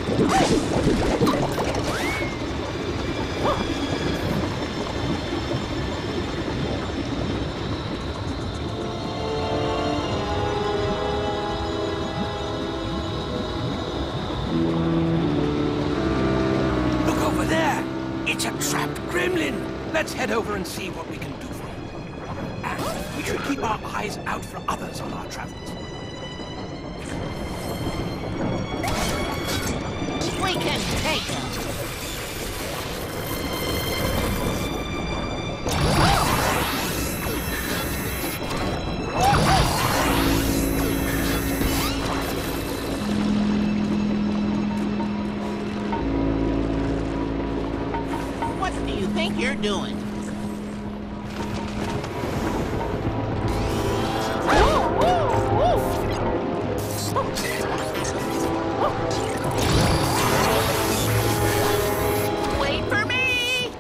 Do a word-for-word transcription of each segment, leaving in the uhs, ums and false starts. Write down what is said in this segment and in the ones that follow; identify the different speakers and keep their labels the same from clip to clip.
Speaker 1: Look over there! It's a trapped gremlin! Let's head over and see what we can do for him. And we should keep our eyes out for others on our travels.
Speaker 2: We can take him! What do you think you're doing? Wait for me!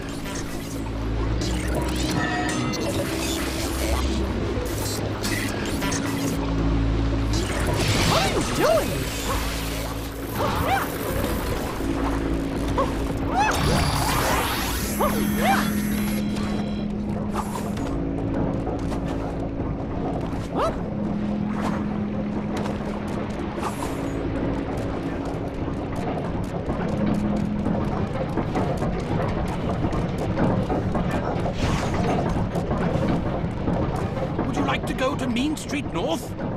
Speaker 2: What are you doing?
Speaker 1: Would you like to go to Mean Street North?